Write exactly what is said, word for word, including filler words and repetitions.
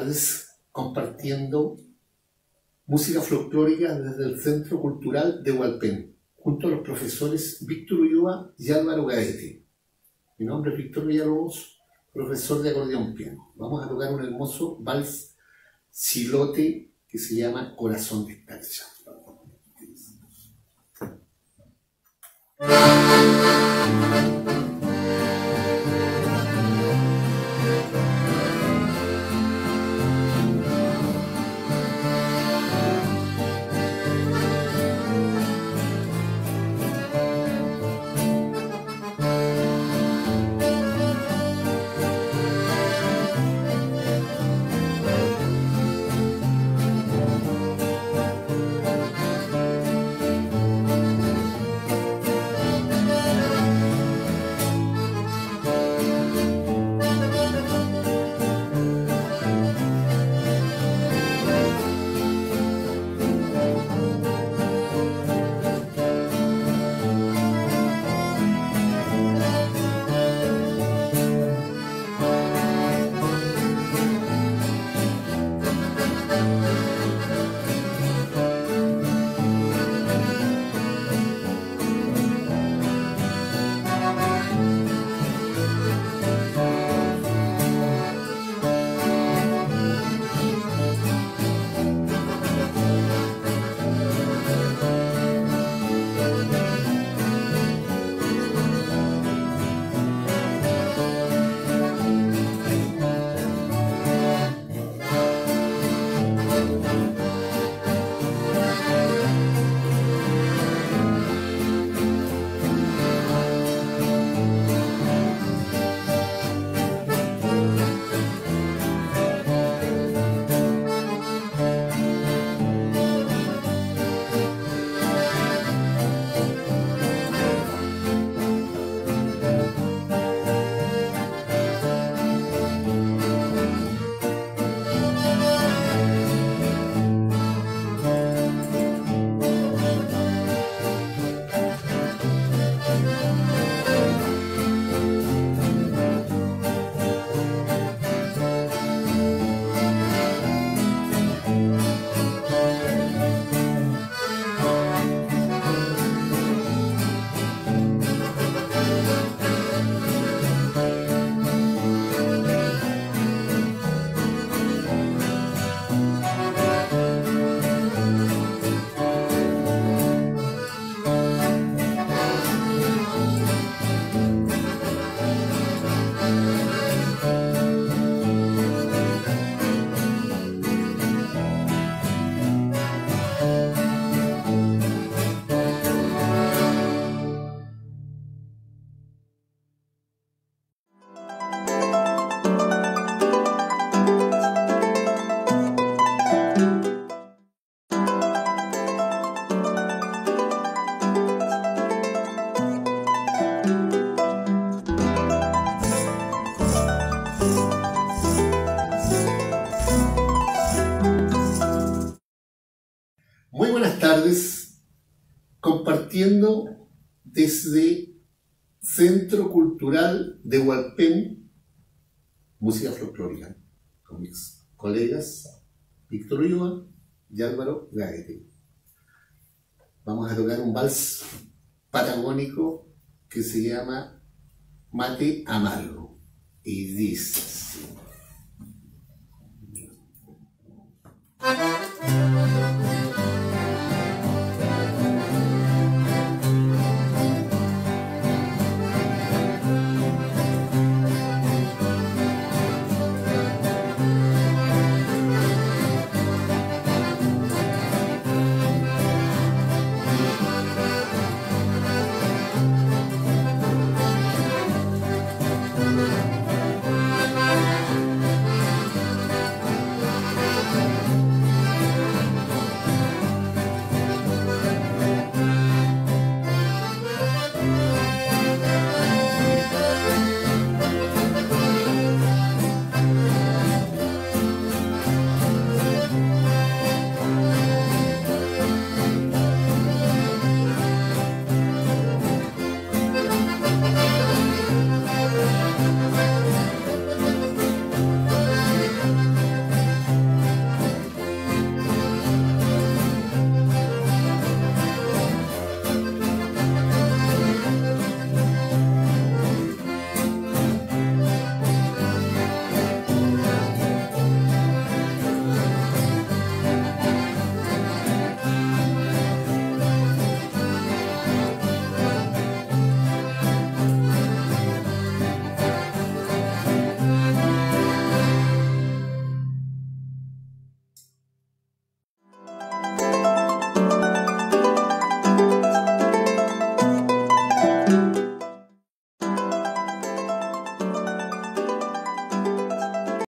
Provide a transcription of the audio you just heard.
tardes compartiendo música folclórica desde el Centro Cultural de Hualpén, junto a los profesores Víctor Ulloa y Álvaro Gaete. Mi nombre es Víctor Villalobos, profesor de acordeón piano. Vamos a tocar un hermoso vals chilote que se llama Corazón de Escarcha. Muy buenas tardes, compartiendo desde Centro Cultural de Hualpén música folclórica con mis colegas Víctor Ulloa y Álvaro Gaete. Vamos a tocar un vals patagónico que se llama Mate Amargo y dice así.